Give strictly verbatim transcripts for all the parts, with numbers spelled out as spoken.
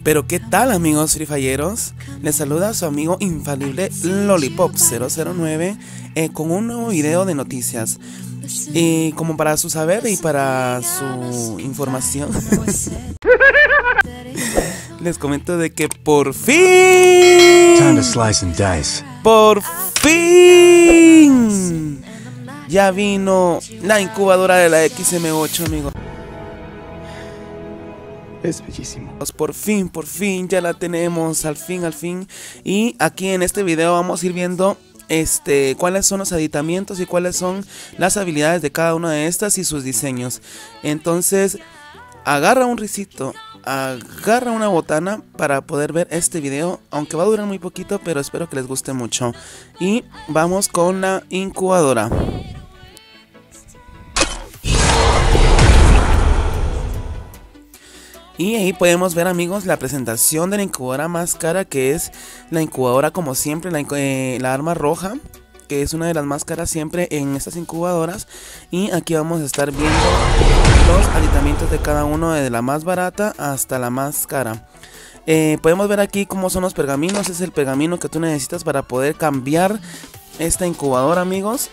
Pero qué tal, amigos Free Fireros, les saluda su amigo infalible Lollipop cero cero nueve eh, con un nuevo video de noticias. Y como para su saber y para su información les comento de que por fin Time to slice and dice. Por fin ya vino la incubadora de la X M ocho, amigos. Es bellísimo. Por fin, por fin ya la tenemos, al fin, al fin. Y aquí en este video vamos a ir viendo este cuáles son los aditamientos y cuáles son las habilidades de cada una de estas y sus diseños. Entonces, agarra un risito, agarra una botana para poder ver este video, aunque va a durar muy poquito, pero espero que les guste mucho. Y vamos con la incubadora. Y ahí podemos ver, amigos, la presentación de la incubadora más cara, que es la incubadora, como siempre, la, eh, la arma roja, que es una de las más caras siempre en estas incubadoras. Y aquí vamos a estar viendo los aditamientos de cada uno, de la más barata hasta la más cara. Eh, podemos ver aquí cómo son los pergaminos. Es el pergamino que tú necesitas para poder cambiar esta incubadora, amigos.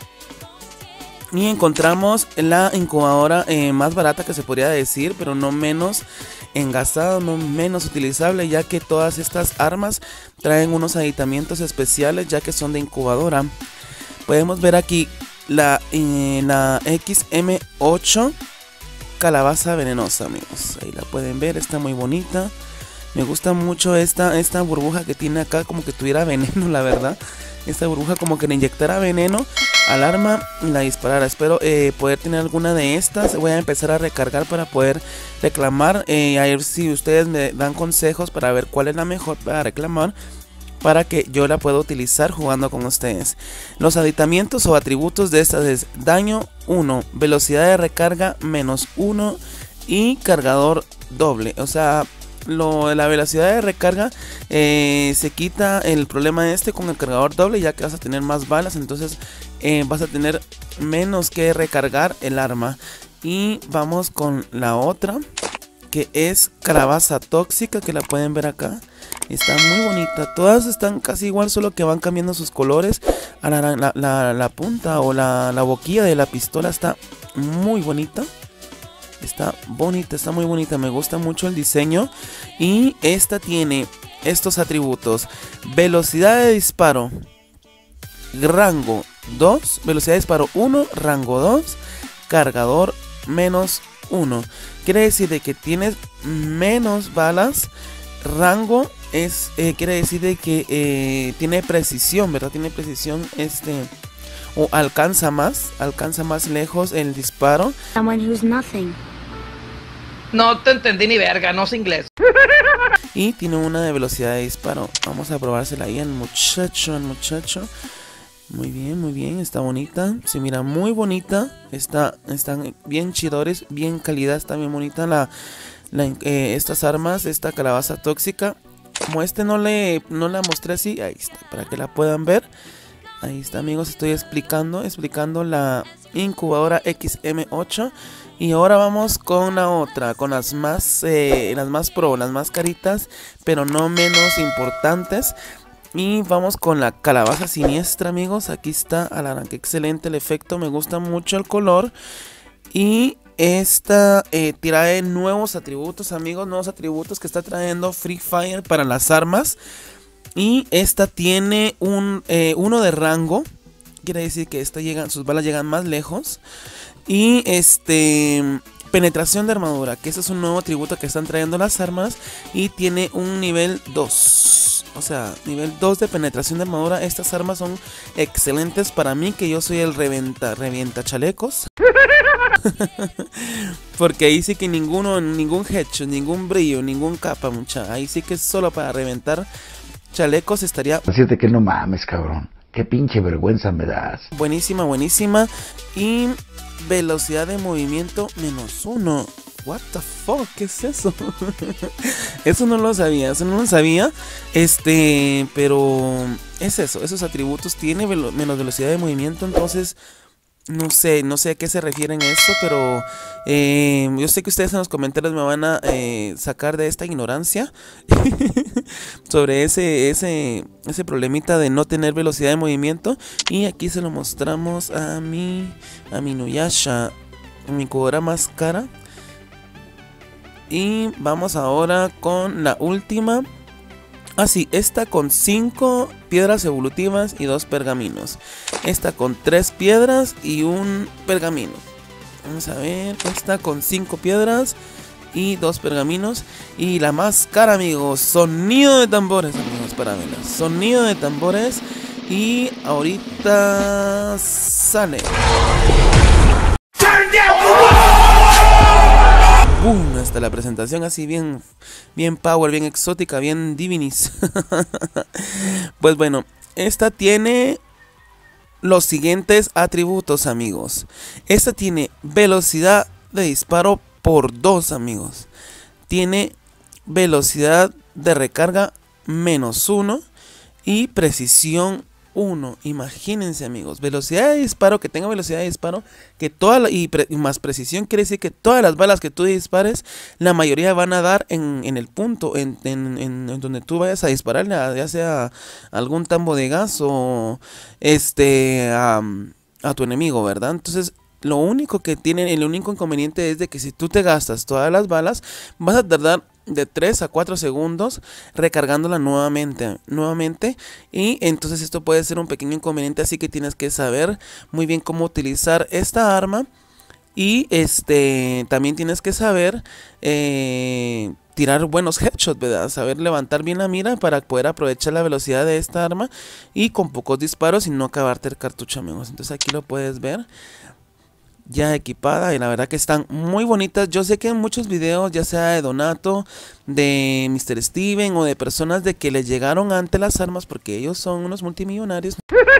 Y encontramos la incubadora eh, más barata, que se podría decir, pero no menos engastada, no menos utilizable, ya que todas estas armas traen unos aditamientos especiales, ya que son de incubadora. Podemos ver aquí la, eh, la X M ocho calabaza venenosa, amigos. Ahí la pueden ver, está muy bonita. Me gusta mucho esta, esta burbuja que tiene acá, como que tuviera veneno, la verdad. Esta burbuja como que le inyectara veneno al arma y la disparara. Espero eh, poder tener alguna de estas. Voy a empezar a recargar para poder reclamar. Eh, a ver si ustedes me dan consejos para ver cuál es la mejor para reclamar, para que yo la pueda utilizar jugando con ustedes. Los aditamientos o atributos de estas es daño uno, velocidad de recarga menos uno y cargador doble. O sea, Lo, la velocidad de recarga eh, se quita el problema este con el cargador doble, ya que vas a tener más balas, entonces eh, vas a tener menos que recargar el arma. Y vamos con la otra, que es calabaza tóxica, que la pueden ver acá. Está muy bonita, todas están casi igual, solo que van cambiando sus colores. A la, la, la, la punta o la, la boquilla de la pistola está muy bonita. Está bonita, está muy bonita, me gusta mucho el diseño. Y esta tiene estos atributos: velocidad de disparo, rango dos, velocidad de disparo uno, rango dos, cargador menos uno. Quiere decir de que tienes menos balas. Rango es, eh, quiere decir de que eh, tiene precisión, ¿verdad? Tiene precisión este... o alcanza más, alcanza más lejos el disparo. No te entendí ni verga, no sé inglés. Y tiene una de velocidad de disparo. Vamos a probársela ahí al muchacho, al muchacho. Muy bien, muy bien, está bonita. Se mira muy bonita. Está, están bien chidores, bien calidad, está bien bonita la, la eh, estas armas, esta calabaza tóxica. Como este no le no la mostré así, ahí está, para que la puedan ver. Ahí está, amigos, estoy explicando, explicando la incubadora X M ocho. Y ahora vamos con la otra, con las más, eh, las más pro, las más caritas, pero no menos importantes. Y vamos con la calabaza siniestra, amigos. Aquí está, alarán, qué excelente el efecto, me gusta mucho el color. Y esta eh, trae nuevos atributos, amigos, nuevos atributos que está trayendo Free Fire para las armas. Y esta tiene un eh, uno de rango, quiere decir que esta llega, sus balas llegan más lejos. Y este penetración de armadura, que ese es un nuevo atributo que están trayendo las armas. Y tiene un nivel dos, o sea, nivel dos de penetración de armadura. Estas armas son excelentes para mí, que yo soy el revienta, revienta chalecos. Porque ahí sí que ninguno, ningún headshot, ningún brillo, ningún capa, mucha. Ahí sí que es solo para reventar chalecos. Estaría... Decirte que no mames, cabrón. Qué pinche vergüenza me das. Buenísima, buenísima. Y velocidad de movimiento menos uno. What the fuck, ¿qué es eso? Eso no lo sabía, eso no lo sabía. Este, pero es eso, esos atributos. Tiene velo menos velocidad de movimiento, entonces No sé, no sé a qué se refieren esto, pero eh, yo sé que ustedes en los comentarios me van a eh, sacar de esta ignorancia sobre ese, ese, ese problemita de no tener velocidad de movimiento. Y aquí se lo mostramos a mi, a mi Nuyasha, mi incubadora más cara. Y vamos ahora con la última. Ah, sí, esta con cinco piedras evolutivas y dos pergaminos. Esta con tres piedras y un pergamino. Vamos a ver, esta con cinco piedras y dos pergaminos. Y la más cara, amigos, sonido de tambores, amigos, para verla. Sonido de tambores. Y ahorita sale. Boom, hasta la presentación así bien, bien power, bien exótica, bien divinis. Pues bueno, esta tiene los siguientes atributos, amigos. Esta tiene velocidad de disparo por dos, amigos. Tiene velocidad de recarga menos uno y precisión uno. Imagínense, amigos, velocidad de disparo, que tenga velocidad de disparo, que toda la, y, pre, y más precisión quiere decir que todas las balas que tú dispares, la mayoría van a dar en, en el punto, en, en, en, en donde tú vayas a dispararle, ya sea algún tambo de gas o este a, a tu enemigo, ¿verdad? Entonces, lo único que tiene, el único inconveniente es de que si tú te gastas todas las balas, vas a tardar de tres a cuatro segundos recargándola nuevamente, nuevamente y entonces esto puede ser un pequeño inconveniente, así que tienes que saber muy bien cómo utilizar esta arma y este también tienes que saber eh, tirar buenos headshots, ¿verdad? Saber levantar bien la mira para poder aprovechar la velocidad de esta arma y con pocos disparos y no acabarte el cartucho, amigos. Entonces aquí lo puedes ver ya equipada y la verdad que están muy bonitas. Yo sé que en muchos videos, ya sea de Donato, de mister Steven o de personas de que les llegaron antes las armas porque ellos son unos multimillonarios.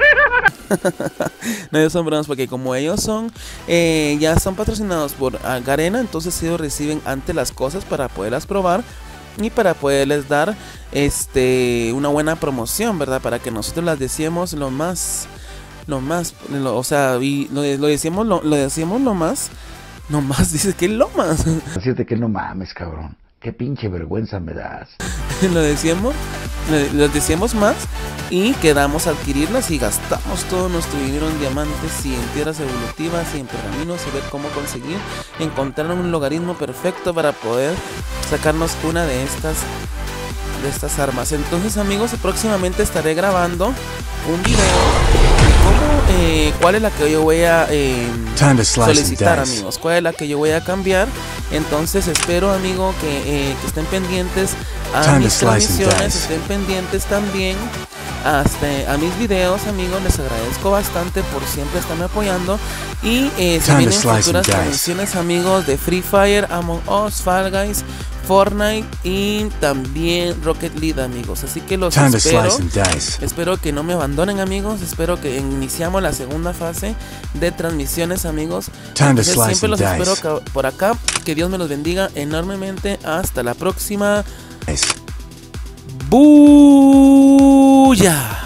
No, ellos son bromas porque como ellos son eh, ya son patrocinados por Garena, entonces ellos reciben antes las cosas para poderlas probar y para poderles dar este una buena promoción, ¿verdad? Para que nosotros las decíamos lo más Lo más, lo, o sea, y lo, lo decíamos lo, lo decíamos lo más, no más, dice que lo más. Decirte que no mames, cabrón. Qué pinche vergüenza me das. Lo decíamos, lo, lo decíamos más y quedamos a adquirirlas y gastamos todo nuestro dinero en diamantes y en piedras evolutivas y en pergaminos y ver cómo conseguir encontrar un logaritmo perfecto para poder sacarnos una de estas de estas armas. Entonces, amigos, próximamente estaré grabando un video de cómo, eh, cuál es la que yo voy a eh, solicitar, amigos, cuál es la que yo voy a cambiar. Entonces espero, amigo, que, eh, que estén pendientes a mis transmisiones, estén pendientes también hasta a mis videos, amigos. Les agradezco bastante por siempre estarme apoyando y eh, se vienen futuras transmisiones, amigos, de Free Fire, Among Us, Fall Guys, Fortnite y también Rocket League, amigos. Así que los espero. Espero que no me abandonen, amigos. Espero que iniciamos la segunda fase de transmisiones, amigos. Entonces, siempre los espero por acá. Que Dios me los bendiga enormemente. Hasta la próxima. Buya.